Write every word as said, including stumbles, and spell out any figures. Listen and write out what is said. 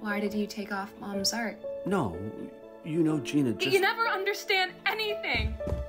Why did you take off Mom's art? No, you know Gina just... You never understand anything!